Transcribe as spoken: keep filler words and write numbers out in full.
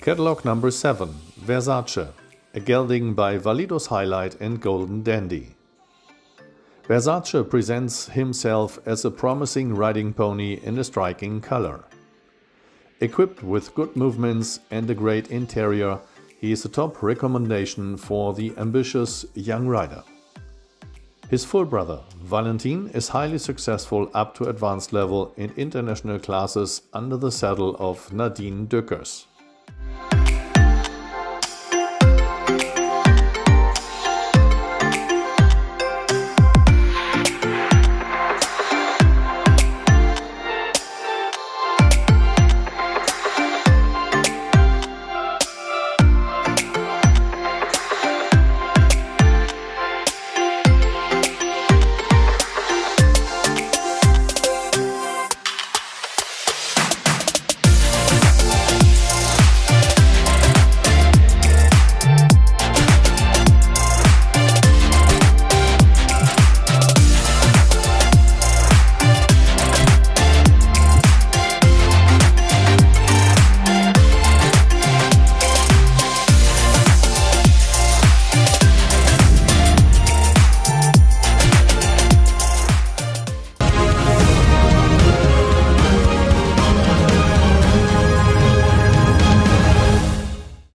Catalog number seven, Versace, a gelding by Valido's Highlight and Golden Dandy. Versace presents himself as a promising riding pony in a striking color. Equipped with good movements and a great interior, he is a top recommendation for the ambitious young rider. His full brother, Valentin, is highly successful up to advanced level in international classes under the saddle of Nadine Döckers.